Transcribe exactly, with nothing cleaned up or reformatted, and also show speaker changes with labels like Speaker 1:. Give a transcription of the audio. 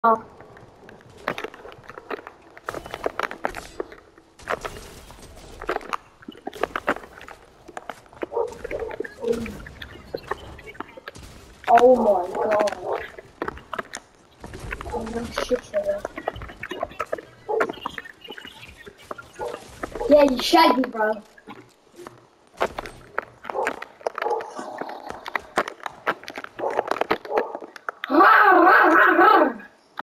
Speaker 1: Oh. Oh my god. Oh no shit, shit. Yeah, you shaggy, bro.